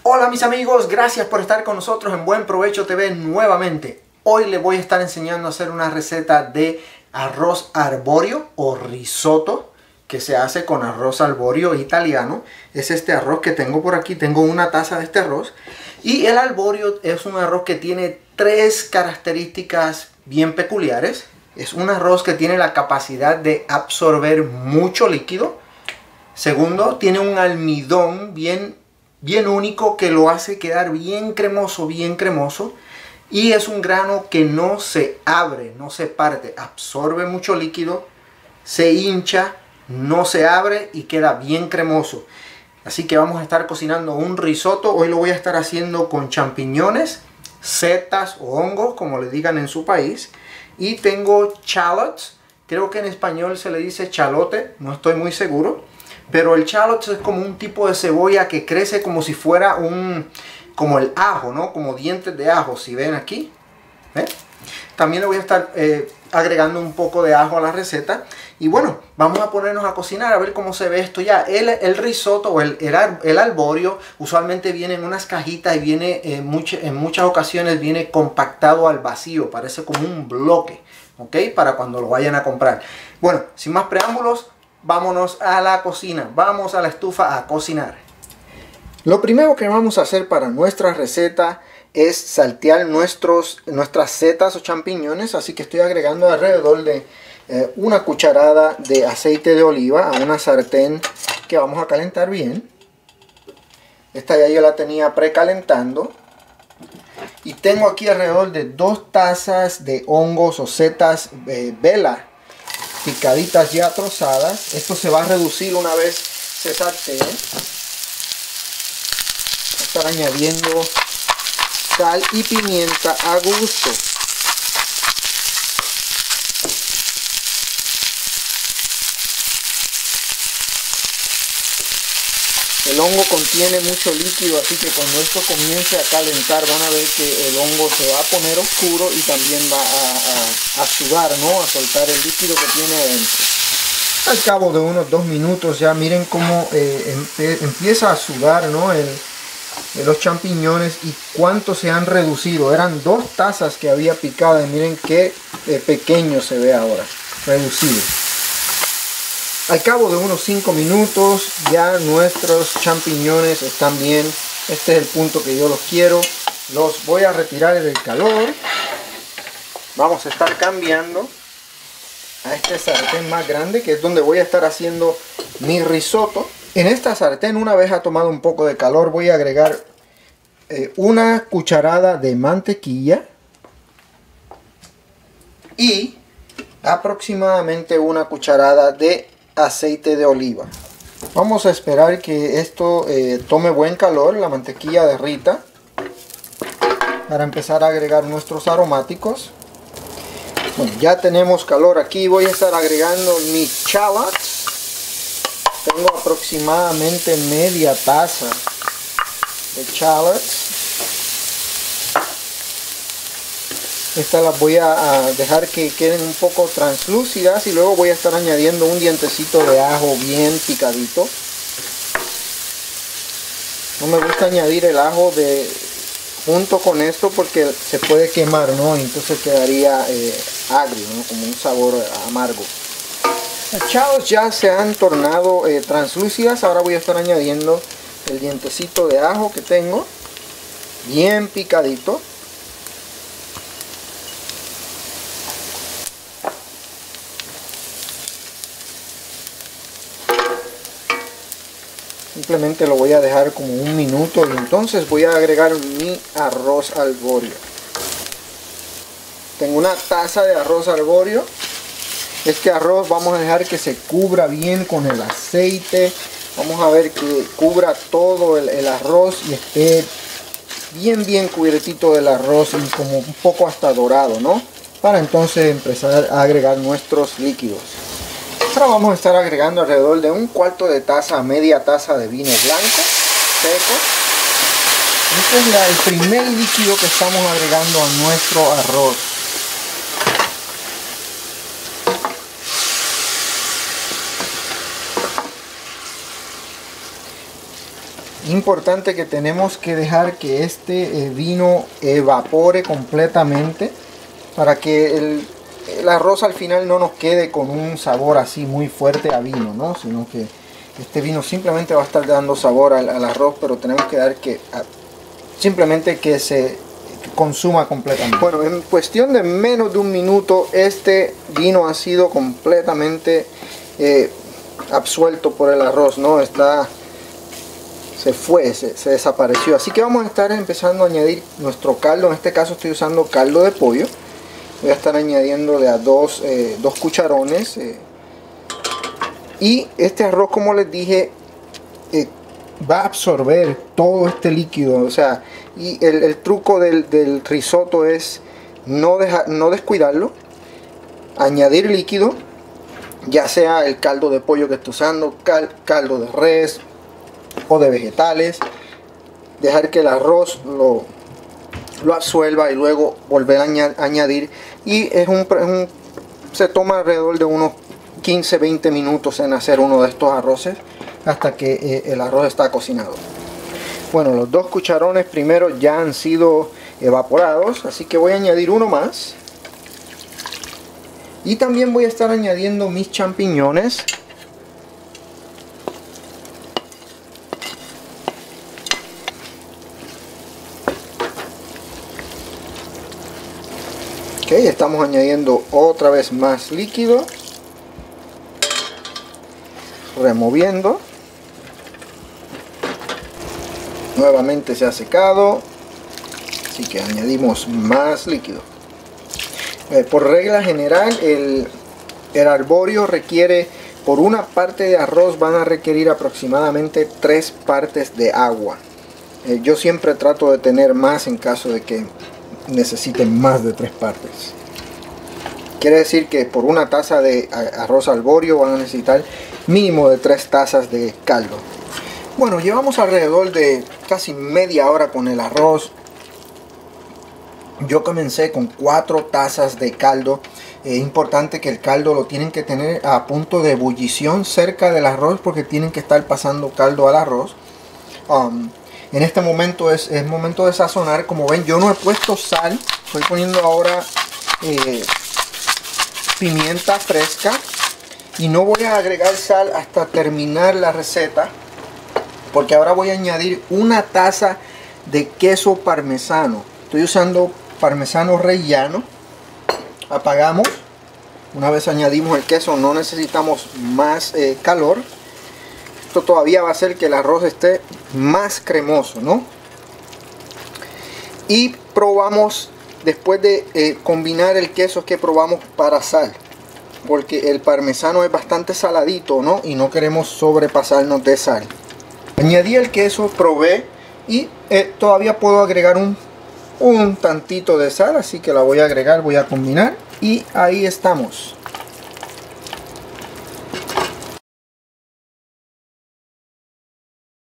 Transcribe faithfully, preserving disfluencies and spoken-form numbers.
Hola mis amigos, gracias por estar con nosotros en Buen Provecho T V nuevamente. Hoy les voy a estar enseñando a hacer una receta de arroz arborio o risotto que se hace con arroz arborio italiano. Es este arroz que tengo por aquí, tengo una taza de este arroz. Y el arborio es un arroz que tiene tres características bien peculiares. Es un arroz que tiene la capacidad de absorber mucho líquido. Segundo, tiene un almidón bien bien único que lo hace quedar bien cremoso, bien cremoso. Y es un grano que no se abre, no se parte, absorbe mucho líquido, se hincha, no se abre y queda bien cremoso. Así que vamos a estar cocinando un risotto. Hoy lo voy a estar haciendo con champiñones, setas o hongos, como le digan en su país. Y tengo shallots, creo que en español se le dice chalote, no estoy muy seguro. Pero el shallot es como un tipo de cebolla que crece como si fuera un, como el ajo, ¿no? Como dientes de ajo, si ven aquí. ¿Ven? También le voy a estar eh, agregando un poco de ajo a la receta. Y bueno, vamos a ponernos a cocinar a ver cómo se ve esto ya. El, el risotto o el, el, el arborio usualmente viene en unas cajitas y viene eh, much, en muchas ocasiones viene compactado al vacío. Parece como un bloque, ¿ok? Para cuando lo vayan a comprar. Bueno, sin más preámbulos, vámonos a la cocina, vamos a la estufa a cocinar. Lo primero que vamos a hacer para nuestra receta es saltear nuestros, nuestras setas o champiñones. Así que estoy agregando alrededor de eh, una cucharada de aceite de oliva a una sartén que vamos a calentar bien. Esta ya yo la tenía precalentando. Y tengo aquí alrededor de dos tazas de hongos o setas eh, vela, picaditas ya trozadas. Esto se va a reducir una vez se sartee. Voy a estar añadiendo sal y pimienta a gusto. El hongo contiene mucho líquido, así que cuando esto comience a calentar van a ver que el hongo se va a poner oscuro y también va a, a, a sudar, ¿no? A soltar el líquido que tiene adentro. Al cabo de unos dos minutos ya miren cómo eh, empieza a sudar, ¿no? El, los champiñones y cuánto se han reducido. Eran dos tazas que había picada y miren qué eh, pequeño se ve ahora, reducido. Al cabo de unos cinco minutos ya nuestros champiñones están bien. Este es el punto que yo los quiero. Los voy a retirar del calor. Vamos a estar cambiando a este sartén más grande, que es donde voy a estar haciendo mi risotto. En esta sartén, una vez ha tomado un poco de calor, voy a agregar eh, una cucharada de mantequilla y aproximadamente una cucharada de aceite de oliva. Vamos a esperar que esto eh, tome buen calor, la mantequilla derrita, para empezar a agregar nuestros aromáticos. Bueno, ya tenemos calor aquí. Voy a estar agregando mis shallots. Tengo aproximadamente media taza de shallots. Estas las voy a dejar que queden un poco translúcidas y luego voy a estar añadiendo un dientecito de ajo bien picadito. No me gusta añadir el ajo de junto con esto porque se puede quemar, ¿no? Entonces quedaría eh, agrio, ¿no? Como un sabor amargo. Las shallots ya se han tornado eh, translúcidas. Ahora voy a estar añadiendo el dientecito de ajo que tengo bien picadito. Simplemente lo voy a dejar como un minuto y entonces voy a agregar mi arroz arborio. Tengo una taza de arroz arborio. Este arroz vamos a dejar que se cubra bien con el aceite. Vamos a ver que cubra todo el, el arroz y esté bien bien cubiertito del arroz y como un poco hasta dorado, ¿no? Para entonces empezar a agregar nuestros líquidos. Ahora vamos a estar agregando alrededor de un cuarto de taza a media taza de vino blanco seco. Este es la, el primer líquido que estamos agregando a nuestro arroz. Importante que tenemos que dejar que este eh, vino evapore completamente para que el, el arroz al final no nos quede con un sabor así muy fuerte a vino, ¿no? Sino que este vino simplemente va a estar dando sabor al, al arroz, pero tenemos que dar que a, simplemente que se consuma completamente. Bueno, en cuestión de menos de un minuto este vino ha sido completamente eh, absuelto por el arroz, ¿no? Está se fue, se, se desapareció. Así que vamos a estar empezando a añadir nuestro caldo. En este caso estoy usando caldo de pollo. Voy a estar añadiendo de a dos, eh, dos cucharones. Eh. Y este arroz, como les dije, eh, va a absorber todo este líquido. O sea, y el, el truco del, del risotto es no, dejar, no descuidarlo. Añadir líquido, ya sea el caldo de pollo que esté usando, cal, caldo de res o de vegetales, dejar que el arroz lo, lo absuelva y luego volver a añadir, y es un, un se toma alrededor de unos quince a veinte minutos en hacer uno de estos arroces hasta que eh, el arroz está cocinado. Bueno, los dos cucharones primero ya han sido evaporados, así que voy a añadir uno más, y también voy a estar añadiendo mis champiñones. Ok, estamos añadiendo otra vez más líquido, removiendo, nuevamente se ha secado, así que añadimos más líquido. Eh, por regla general el, el arborio requiere, por una parte de arroz van a requerir aproximadamente tres partes de agua. Eh, yo siempre trato de tener más en caso de que necesiten más de tres partes. Quiere decir que por una taza de arroz arborio van a necesitar mínimo de tres tazas de caldo. Bueno, llevamos alrededor de casi media hora con el arroz. Yo comencé con cuatro tazas de caldo. Es importante que el caldo lo tienen que tener a punto de ebullición cerca del arroz, porque tienen que estar pasando caldo al arroz. Um, En este momento es, es momento de sazonar. Como ven, yo no he puesto sal. Estoy poniendo ahora eh, pimienta fresca. Y no voy a agregar sal hasta terminar la receta, porque ahora voy a añadir una taza de queso parmesano. Estoy usando parmesano rellano. Apagamos. Una vez añadimos el queso, no necesitamos más eh, calor. Esto todavía va a hacer que el arroz esté más cremoso, ¿no? Y probamos, después de eh, combinar el queso, que probamos para sal, porque el parmesano es bastante saladito, ¿no? Y no queremos sobrepasarnos de sal. Añadí el queso, probé, y eh, todavía puedo agregar un, un tantito de sal, así que la voy a agregar, voy a combinar, y ahí estamos.